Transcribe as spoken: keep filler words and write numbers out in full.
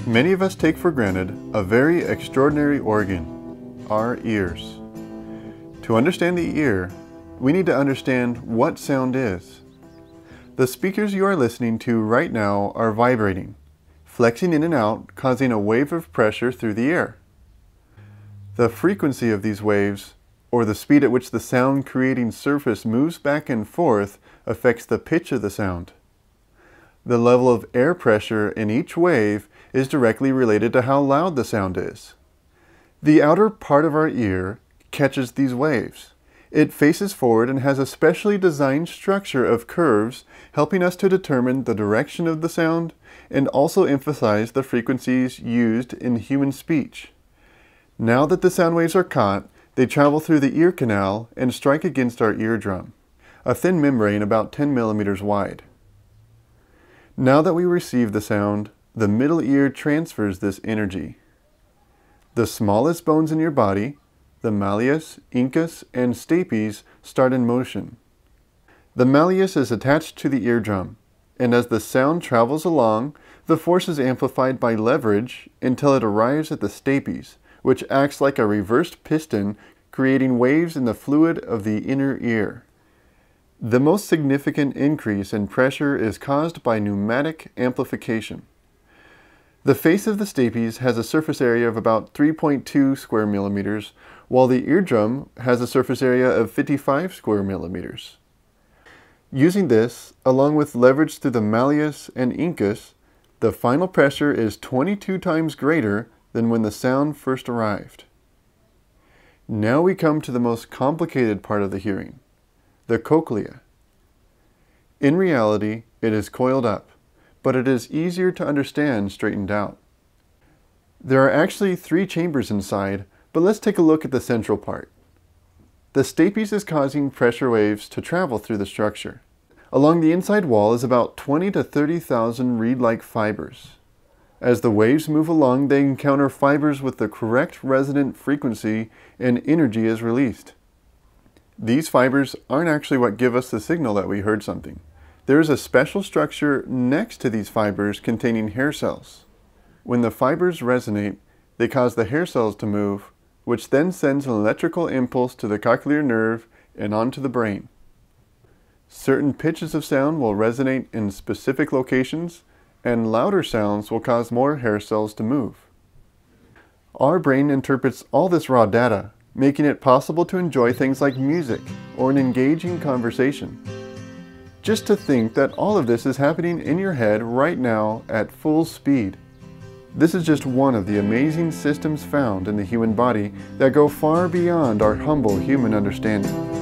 Many of us take for granted a very extraordinary organ, our ears. To understand the ear, we need to understand what sound is. The speakers you are listening to right now are vibrating, flexing in and out, causing a wave of pressure through the air. The frequency of these waves, or the speed at which the sound creating surface moves back and forth, affects the pitch of the sound. The level of air pressure in each wave is directly related to how loud the sound is. The outer part of our ear catches these waves. It faces forward and has a specially designed structure of curves, helping us to determine the direction of the sound and also emphasize the frequencies used in human speech. Now that the sound waves are caught, they travel through the ear canal and strike against our eardrum, a thin membrane about ten millimeters wide. Now that we receive the sound, the middle ear transfers this energy. The smallest bones in your body, the malleus, incus, and stapes, start in motion. The malleus is attached to the eardrum, and as the sound travels along, the force is amplified by leverage until it arrives at the stapes, which acts like a reversed piston, creating waves in the fluid of the inner ear. The most significant increase in pressure is caused by pneumatic amplification. The face of the stapes has a surface area of about three point two square millimeters, while the eardrum has a surface area of fifty-five square millimeters. Using this, along with leverage through the malleus and incus, the final pressure is twenty-two times greater than when the sound first arrived. Now we come to the most complicated part of the hearing, the cochlea. In reality, it is coiled up, but it is easier to understand straightened out. There are actually three chambers inside, but let's take a look at the central part. The stapes is causing pressure waves to travel through the structure. Along the inside wall is about twenty to thirty thousand reed-like fibers. As the waves move along, they encounter fibers with the correct resonant frequency and energy is released. These fibers aren't actually what give us the signal that we heard something. There is a special structure next to these fibers containing hair cells. When the fibers resonate, they cause the hair cells to move, which then sends an electrical impulse to the cochlear nerve and onto the brain. Certain pitches of sound will resonate in specific locations, and louder sounds will cause more hair cells to move. Our brain interprets all this raw data, making it possible to enjoy things like music or an engaging conversation. Just to think that all of this is happening in your head right now at full speed. This is just one of the amazing systems found in the human body that go far beyond our humble human understanding.